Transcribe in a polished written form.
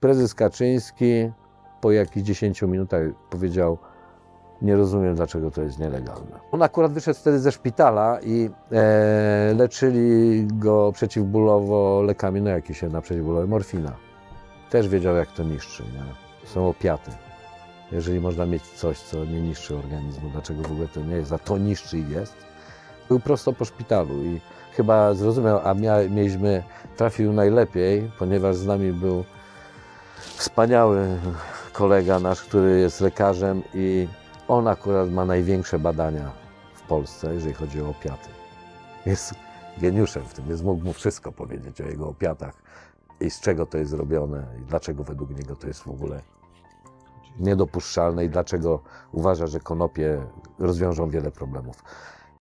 prezes Kaczyński po jakichś 10 minutach powiedział: nie rozumiem, dlaczego to jest nielegalne. On akurat wyszedł wtedy ze szpitala i leczyli go przeciwbólowo lekami, no jakie się na przeciwbólowe, morfina. Też wiedział, jak to niszczy, nie? Są opiaty. Jeżeli można mieć coś, co nie niszczy organizmu, dlaczego w ogóle to nie jest, a to niszczy i jest. Był prosto po szpitalu i chyba zrozumiał, a trafił najlepiej, ponieważ z nami był wspaniały kolega nasz, który jest lekarzem i on akurat ma największe badania w Polsce, jeżeli chodzi o opiaty. Jest geniuszem w tym, więc mógł mu wszystko powiedzieć o jego opiatach i z czego to jest zrobione i dlaczego według niego to jest w ogóle niedopuszczalne i dlaczego uważa, że konopie rozwiążą wiele problemów.